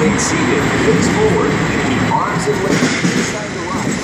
remain seated, face forward, and keep arms and legs inside the ride.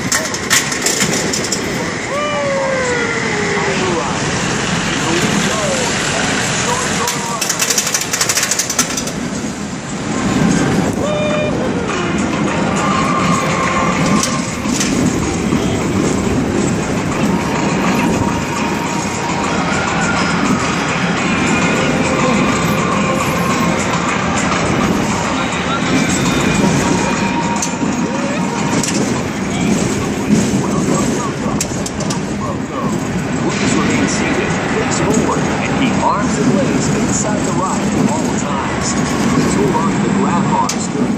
Arms and legs inside the ride at all times. Please hold on to the grab bars during